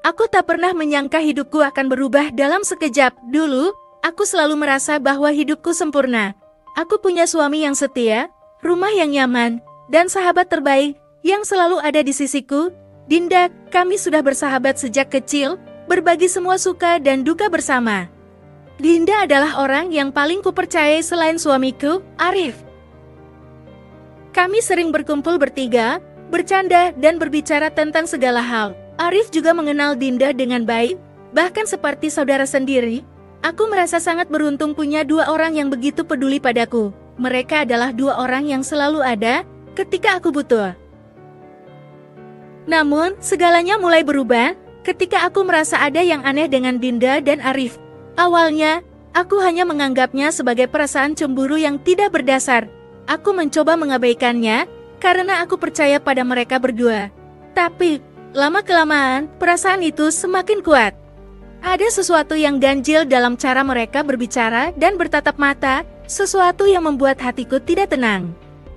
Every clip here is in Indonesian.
Aku tak pernah menyangka hidupku akan berubah dalam sekejap. Dulu, aku selalu merasa bahwa hidupku sempurna. Aku punya suami yang setia, rumah yang nyaman, dan sahabat terbaik yang selalu ada di sisiku. Dinda, kami sudah bersahabat sejak kecil, berbagi semua suka dan duka bersama. Dinda adalah orang yang paling kupercayai selain suamiku, Arif. Kami sering berkumpul bertiga, bercanda dan berbicara tentang segala hal. Arif juga mengenal Dinda dengan baik, bahkan seperti saudara sendiri. Aku merasa sangat beruntung punya dua orang yang begitu peduli padaku. Mereka adalah dua orang yang selalu ada ketika aku butuh. Namun, segalanya mulai berubah ketika aku merasa ada yang aneh dengan Dinda dan Arif. Awalnya, aku hanya menganggapnya sebagai perasaan cemburu yang tidak berdasar. Aku mencoba mengabaikannya karena aku percaya pada mereka berdua. Tapi, lama-kelamaan, perasaan itu semakin kuat. Ada sesuatu yang ganjil dalam cara mereka berbicara dan bertatap mata, sesuatu yang membuat hatiku tidak tenang.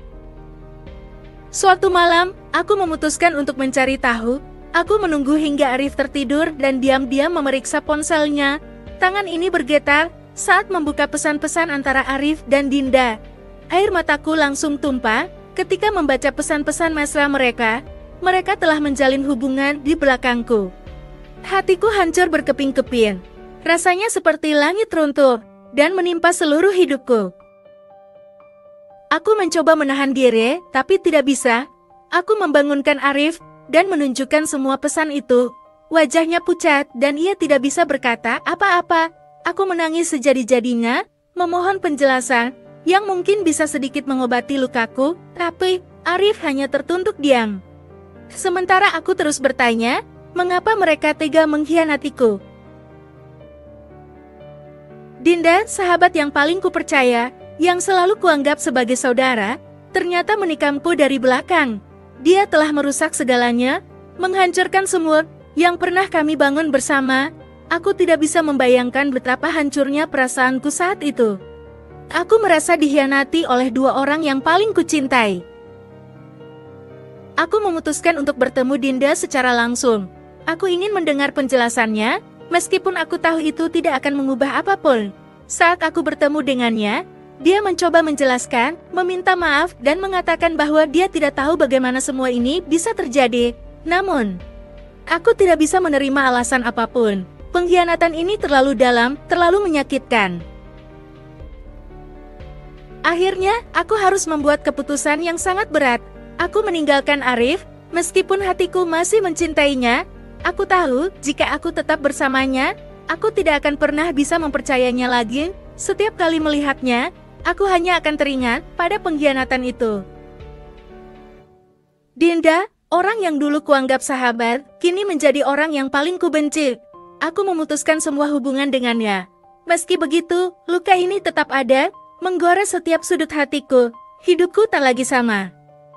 Suatu malam, aku memutuskan untuk mencari tahu. Aku menunggu hingga Arif tertidur dan diam-diam memeriksa ponselnya. Tangan ini bergetar saat membuka pesan-pesan antara Arif dan Dinda. Air mataku langsung tumpah ketika membaca pesan-pesan mesra mereka. Mereka telah menjalin hubungan di belakangku. Hatiku hancur berkeping-keping. Rasanya seperti langit runtuh dan menimpa seluruh hidupku. Aku mencoba menahan diri, tapi tidak bisa. Aku membangunkan Arif dan menunjukkan semua pesan itu. Wajahnya pucat dan ia tidak bisa berkata apa-apa. Aku menangis sejadi-jadinya, memohon penjelasan yang mungkin bisa sedikit mengobati lukaku, tapi Arif hanya tertunduk diam. Sementara aku terus bertanya, mengapa mereka tega mengkhianatiku? Dinda, sahabat yang paling kupercaya, yang selalu kuanggap sebagai saudara, ternyata menikamku dari belakang. Dia telah merusak segalanya, menghancurkan semua yang pernah kami bangun bersama. Aku tidak bisa membayangkan betapa hancurnya perasaanku saat itu. Aku merasa dikhianati oleh dua orang yang paling kucintai. Aku memutuskan untuk bertemu Dinda secara langsung. Aku ingin mendengar penjelasannya, meskipun aku tahu itu tidak akan mengubah apapun. Saat aku bertemu dengannya, dia mencoba menjelaskan, meminta maaf, dan mengatakan bahwa dia tidak tahu bagaimana semua ini bisa terjadi. Namun, aku tidak bisa menerima alasan apapun. Pengkhianatan ini terlalu dalam, terlalu menyakitkan. Akhirnya, aku harus membuat keputusan yang sangat berat. Aku meninggalkan Arif, meskipun hatiku masih mencintainya. Aku tahu, jika aku tetap bersamanya, aku tidak akan pernah bisa mempercayainya lagi. Setiap kali melihatnya, aku hanya akan teringat pada pengkhianatan itu. Dinda, orang yang dulu kuanggap sahabat, kini menjadi orang yang paling kubenci. Aku memutuskan semua hubungan dengannya. Meski begitu, luka ini tetap ada, menggores setiap sudut hatiku. Hidupku tak lagi sama.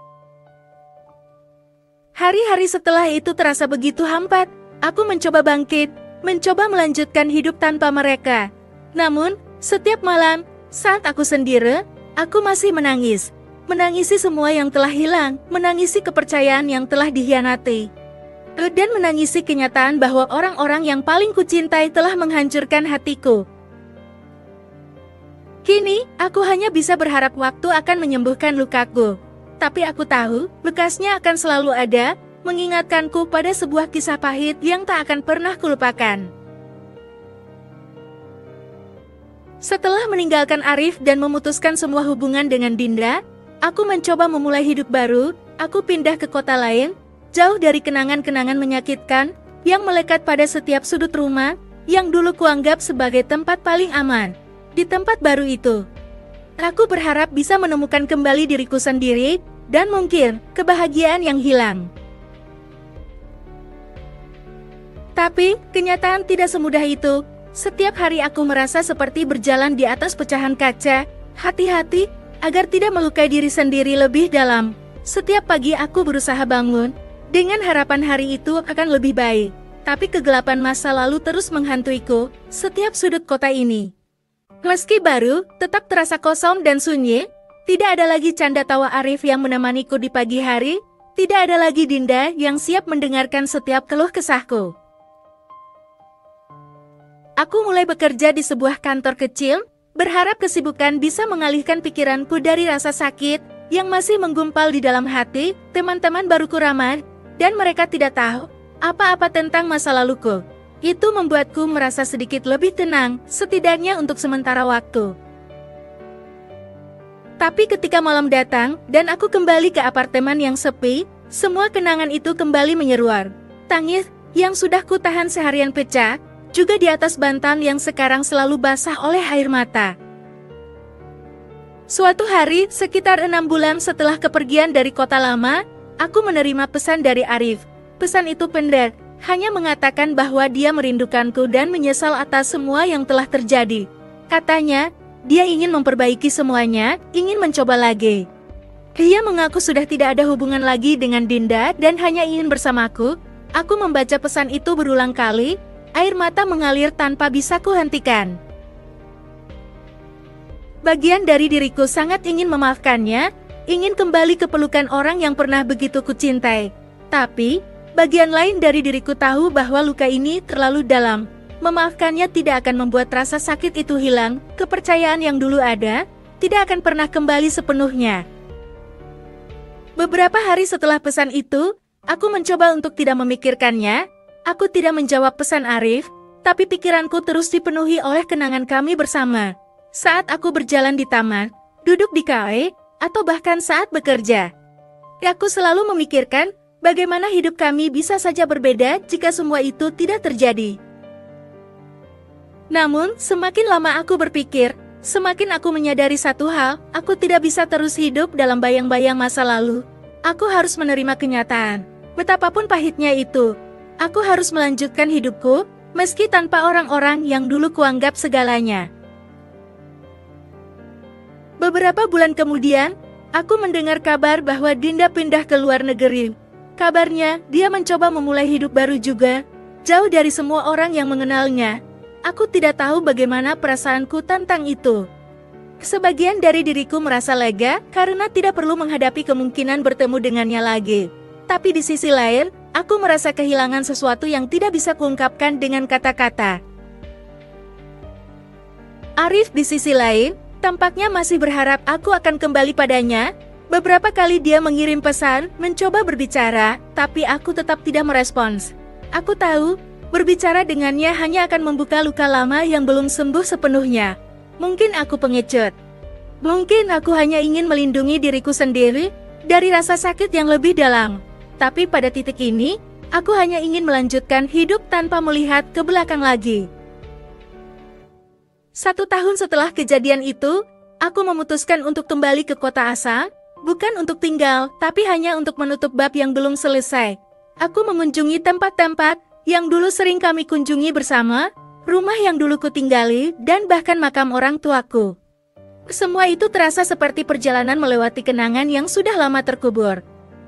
Hari-hari setelah itu terasa begitu hampa. Aku mencoba bangkit, mencoba melanjutkan hidup tanpa mereka. Namun, setiap malam, saat aku sendiri, aku masih menangis. Menangisi semua yang telah hilang, menangisi kepercayaan yang telah dikhianati. Dan menangisi kenyataan bahwa orang-orang yang paling kucintai telah menghancurkan hatiku. Kini, aku hanya bisa berharap waktu akan menyembuhkan lukaku. Tapi aku tahu, bekasnya akan selalu ada, mengingatkanku pada sebuah kisah pahit yang tak akan pernah kulupakan. Setelah meninggalkan Arif dan memutuskan semua hubungan dengan Dinda, aku mencoba memulai hidup baru. Aku pindah ke kota lain, jauh dari kenangan-kenangan menyakitkan, yang melekat pada setiap sudut rumah, yang dulu kuanggap sebagai tempat paling aman. Di tempat baru itu, aku berharap bisa menemukan kembali diriku sendiri, dan mungkin kebahagiaan yang hilang. Tapi, kenyataan tidak semudah itu. Setiap hari aku merasa seperti berjalan di atas pecahan kaca. Hati-hati, agar tidak melukai diri sendiri lebih dalam. Setiap pagi aku berusaha bangun, dengan harapan hari itu akan lebih baik. Tapi kegelapan masa lalu terus menghantuiku, setiap sudut kota ini. Meski baru, tetap terasa kosong dan sunyi. Tidak ada lagi canda tawa Arif yang menemaniku di pagi hari. Tidak ada lagi Dinda yang siap mendengarkan setiap keluh kesahku. Aku mulai bekerja di sebuah kantor kecil, berharap kesibukan bisa mengalihkan pikiranku dari rasa sakit yang masih menggumpal di dalam hati. Teman-teman baruku ramah, dan mereka tidak tahu apa-apa tentang masa laluku. Itu membuatku merasa sedikit lebih tenang, setidaknya untuk sementara waktu. Tapi ketika malam datang, dan aku kembali ke apartemen yang sepi, semua kenangan itu kembali menyeruak. Tangis yang sudah kutahan seharian pecah, juga di atas bantal yang sekarang selalu basah oleh air mata. Suatu hari, sekitar 6 bulan setelah kepergian dari kota lama, aku menerima pesan dari Arif. Pesan itu pendek, hanya mengatakan bahwa dia merindukanku dan menyesal atas semua yang telah terjadi. Katanya, dia ingin memperbaiki semuanya, ingin mencoba lagi. Dia mengaku sudah tidak ada hubungan lagi dengan Dinda dan hanya ingin bersamaku. Aku membaca pesan itu berulang kali, air mata mengalir tanpa bisa kuhentikan. Bagian dari diriku sangat ingin memaafkannya, ingin kembali ke pelukan orang yang pernah begitu kucintai. Tapi, bagian lain dari diriku tahu bahwa luka ini terlalu dalam. Memaafkannya tidak akan membuat rasa sakit itu hilang, kepercayaan yang dulu ada, tidak akan pernah kembali sepenuhnya. Beberapa hari setelah pesan itu, aku mencoba untuk tidak memikirkannya. Aku tidak menjawab pesan Arif, tapi pikiranku terus dipenuhi oleh kenangan kami bersama. Saat aku berjalan di taman, duduk di kafe, atau bahkan saat bekerja. Aku selalu memikirkan bagaimana hidup kami bisa saja berbeda jika semua itu tidak terjadi. Namun, semakin lama aku berpikir, semakin aku menyadari satu hal, aku tidak bisa terus hidup dalam bayang-bayang masa lalu. Aku harus menerima kenyataan. Betapapun pahitnya itu, aku harus melanjutkan hidupku, meski tanpa orang-orang yang dulu kuanggap segalanya. Beberapa bulan kemudian, aku mendengar kabar bahwa Dinda pindah ke luar negeri. Kabarnya, dia mencoba memulai hidup baru juga, jauh dari semua orang yang mengenalnya. Aku tidak tahu bagaimana perasaanku tentang itu. Sebagian dari diriku merasa lega karena tidak perlu menghadapi kemungkinan bertemu dengannya lagi. Tapi di sisi lain, aku merasa kehilangan sesuatu yang tidak bisa kuungkapkan dengan kata-kata. Arif di sisi lain, tampaknya masih berharap aku akan kembali padanya. Beberapa kali dia mengirim pesan, mencoba berbicara, tapi aku tetap tidak merespons. Aku tahu, berbicara dengannya hanya akan membuka luka lama yang belum sembuh sepenuhnya. Mungkin aku pengecut. Mungkin aku hanya ingin melindungi diriku sendiri dari rasa sakit yang lebih dalam. Tapi pada titik ini, aku hanya ingin melanjutkan hidup tanpa melihat ke belakang lagi. 1 tahun setelah kejadian itu, aku memutuskan untuk kembali ke kota asal, bukan untuk tinggal, tapi hanya untuk menutup bab yang belum selesai. Aku mengunjungi tempat-tempat yang dulu sering kami kunjungi bersama, rumah yang dulu kutinggali, dan bahkan makam orang tuaku. Semua itu terasa seperti perjalanan melewati kenangan yang sudah lama terkubur.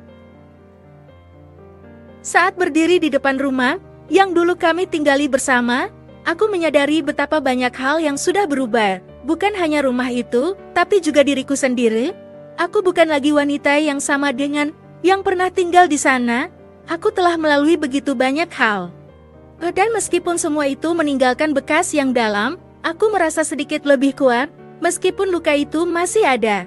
Saat berdiri di depan rumah yang dulu kami tinggali bersama, aku menyadari betapa banyak hal yang sudah berubah. Bukan hanya rumah itu, tapi juga diriku sendiri. Aku bukan lagi wanita yang sama dengan yang pernah tinggal di sana. Aku telah melalui begitu banyak hal. Dan meskipun semua itu meninggalkan bekas yang dalam, aku merasa sedikit lebih kuat, meskipun luka itu masih ada.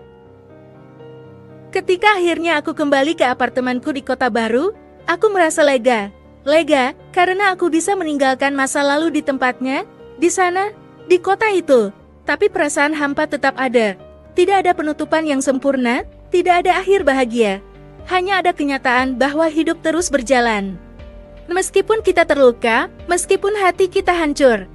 Ketika akhirnya aku kembali ke apartemenku di kota baru, aku merasa lega. Lega, karena aku bisa meninggalkan masa lalu di tempatnya, di sana, di kota itu. Tapi perasaan hampa tetap ada. Tidak ada penutupan yang sempurna, tidak ada akhir bahagia. Hanya ada kenyataan bahwa hidup terus berjalan. Meskipun kita terluka, meskipun hati kita hancur.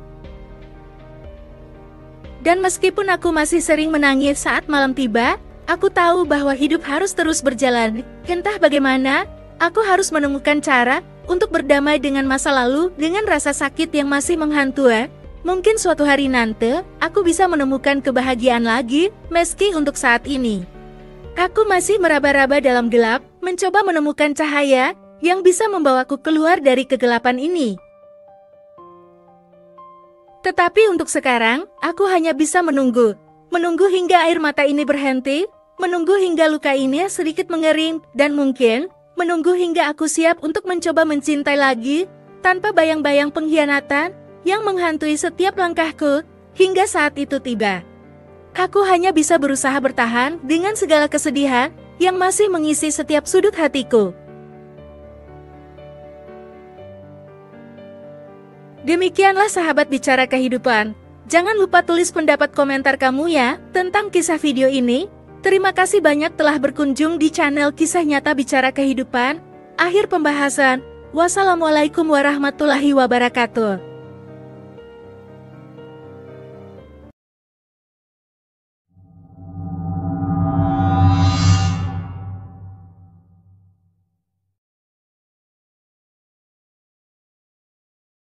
Dan meskipun aku masih sering menangis saat malam tiba, aku tahu bahwa hidup harus terus berjalan. Entah bagaimana, aku harus menemukan cara untuk berdamai dengan masa lalu, dengan rasa sakit yang masih menghantui. Mungkin suatu hari nanti, aku bisa menemukan kebahagiaan lagi, meski untuk saat ini. Aku masih meraba-raba dalam gelap, mencoba menemukan cahaya yang bisa membawaku keluar dari kegelapan ini. Tetapi untuk sekarang, aku hanya bisa menunggu. Menunggu hingga air mata ini berhenti, menunggu hingga luka ini sedikit mengering, dan mungkin menunggu hingga aku siap untuk mencoba mencintai lagi, tanpa bayang-bayang pengkhianatan, yang menghantui setiap langkahku hingga saat itu tiba. Aku hanya bisa berusaha bertahan dengan segala kesedihan yang masih mengisi setiap sudut hatiku. Demikianlah sahabat bicara kehidupan. Jangan lupa tulis pendapat komentar kamu ya tentang kisah video ini. Terima kasih banyak telah berkunjung di channel Kisah Nyata Bicara Kehidupan. Akhir pembahasan. Wassalamualaikum warahmatullahi wabarakatuh.